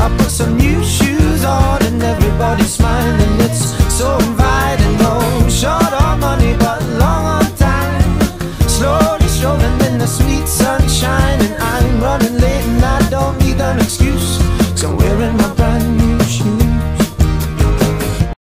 I put some new shoes on and everybody's smiling. It's so inviting. No short on money but long on time. Slowly strolling in the sweet sunshine, and I'm running late and I don't need an excuse, 'cause I'm wearing my